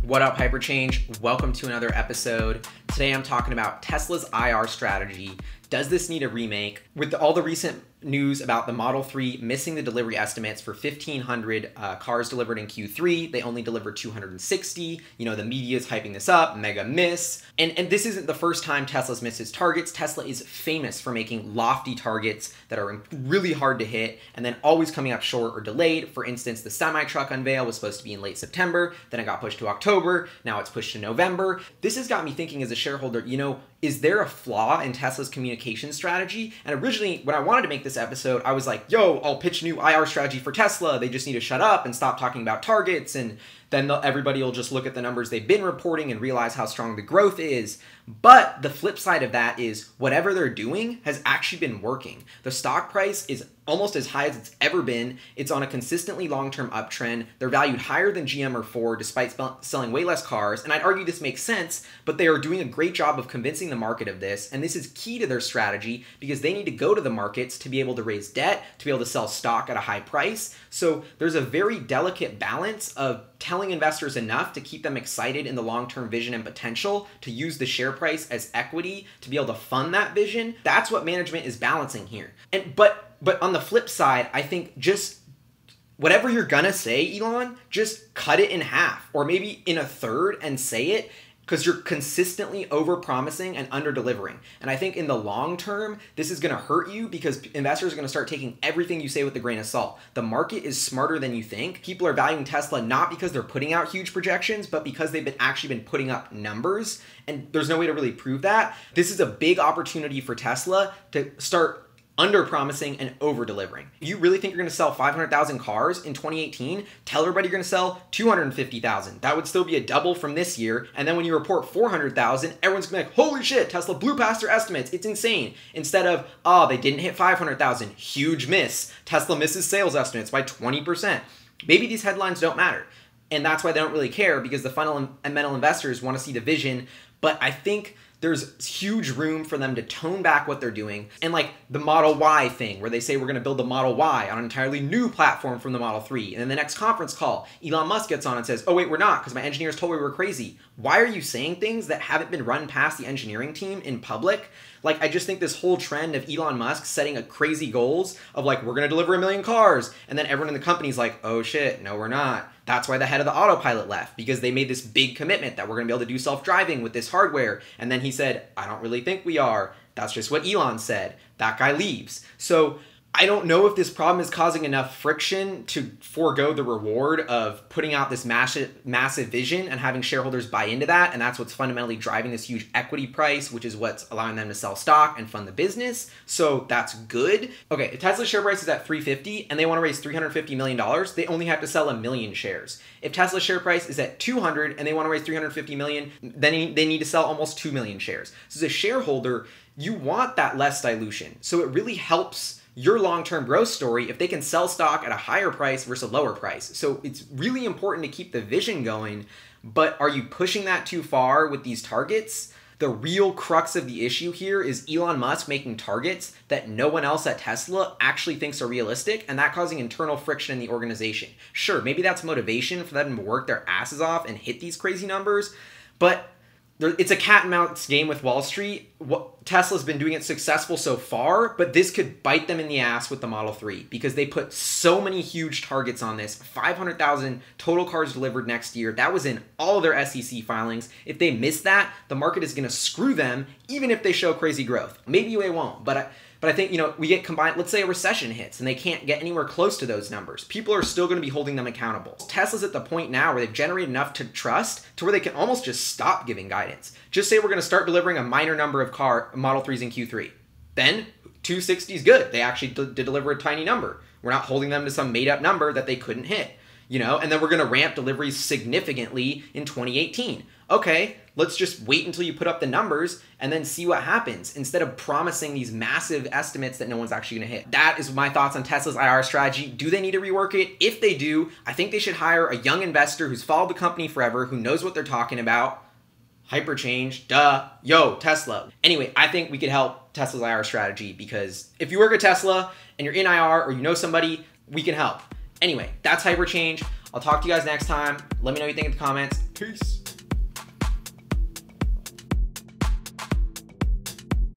What up, HyperChange? Welcome to another episode. Today I'm talking about Tesla's IR strategy. Does this need a remake? With all the recent news about the Model 3 missing the delivery estimates for 1,500 cars delivered in Q3, they only delivered 260. You know, the media is hyping this up, mega miss. And this isn't the first time Tesla's missed its targets. Tesla is famous for making lofty targets that are really hard to hit and then always coming up short or delayed. For instance, the semi-truck unveil was supposed to be in late September, then it got pushed to October, now it's pushed to November. This has got me thinking as a shareholder, you know, is there a flaw in Tesla's communication strategy? And originally, when I wanted to make this episode, I was like, yo, I'll pitch a new IR strategy for Tesla. They just need to shut up and stop talking about targets, and then everybody will just look at the numbers they've been reporting and realize how strong the growth is. But the flip side of that is whatever they're doing has actually been working. The stock price is almost as high as it's ever been. It's on a consistently long-term uptrend. They're valued higher than GM or Ford despite selling way less cars. And I'd argue this makes sense, but they are doing a great job of convincing the market of this. And this is key to their strategy because they need to go to the markets to be able to raise debt, to be able to sell stock at a high price. So there's a very delicate balance of telling investors enough to keep them excited in the long-term vision and potential to use the share price as equity to be able to fund that vision. That's what management is balancing here. But on the flip side, I think just whatever you're gonna say, Elon, just cut it in half or maybe in a third and say it, because you're consistently over-promising and under-delivering. And I think in the long term, this is gonna hurt you because investors are gonna start taking everything you say with a grain of salt. The market is smarter than you think. People are valuing Tesla not because they're putting out huge projections, but because they've actually been putting up numbers, and there's no way to really prove that. This is a big opportunity for Tesla to start under-promising and over-delivering. You really think you're gonna sell 500,000 cars in 2018? Tell everybody you're gonna sell 250,000. That would still be a double from this year. And then when you report 400,000, everyone's gonna be like, holy shit, Tesla blew past their estimates. It's insane. Instead of, oh, they didn't hit 500,000. Huge miss. Tesla misses sales estimates by 20%. Maybe these headlines don't matter. And that's why they don't really care, because the fundamental investors wanna see the vision. But I think there's huge room for them to tone back what they're doing. And like the Model Y thing, where they say we're gonna build the Model Y on an entirely new platform from the Model 3. And then the next conference call, Elon Musk gets on and says, oh wait, we're not, because my engineers told me we were crazy. Why are you saying things that haven't been run past the engineering team in public? Like, I just think this whole trend of Elon Musk setting a crazy goals of like, we're gonna deliver 1 million cars. And then everyone in the company's like, oh shit, no, we're not. That's why the head of the autopilot left, because they made this big commitment that we're gonna be able to do self-driving with this hardware. And then he said, I don't really think we are. That's just what Elon said. That guy leaves. So I don't know if this problem is causing enough friction to forego the reward of putting out this massive vision and having shareholders buy into that. And that's what's fundamentally driving this huge equity price, which is what's allowing them to sell stock and fund the business. So that's good. Okay, if Tesla's share price is at $350 and they want to raise $350 million, they only have to sell 1 million shares. If Tesla's share price is at 200 and they want to raise $350 million, then they need to sell almost 2 million shares. So as a shareholder, you want that less dilution. So it really helps your long-term growth story if they can sell stock at a higher price versus a lower price. So it's really important to keep the vision going, but are you pushing that too far with these targets? The real crux of the issue here is Elon Musk making targets that no one else at Tesla actually thinks are realistic, and that causing internal friction in the organization. Sure, maybe that's motivation for them to work their asses off and hit these crazy numbers, but it's a cat and mouse game with Wall Street. Tesla's been doing it successful so far, but this could bite them in the ass with the Model 3 because they put so many huge targets on this. 500,000 total cars delivered next year. That was in all of their SEC filings. If they miss that, the market is going to screw them even if they show crazy growth. Maybe they won't, but I think, you know, we get combined, let's say a recession hits and they can't get anywhere close to those numbers. People are still going to be holding them accountable. Tesla's at the point now where they've generated enough to trust to where they can almost just stop giving guidance. Just say we're going to start delivering a minor number of Model 3s in Q3. Then 260 is good. They actually did deliver a tiny number. We're not holding them to some made up number that they couldn't hit. You know, and then we're going to ramp deliveries significantly in 2018. Okay, let's just wait until you put up the numbers and then see what happens instead of promising these massive estimates that no one's actually going to hit. That is my thoughts on Tesla's IR strategy. Do they need to rework it? If they do, I think they should hire a young investor who's followed the company forever, who knows what they're talking about. HyperChange, duh, yo, Tesla. Anyway, I think we could help Tesla's IR strategy because if you work at Tesla and you're in IR or you know somebody, we can help. Anyway, that's HyperChange. I'll talk to you guys next time. Let me know what you think in the comments. Peace.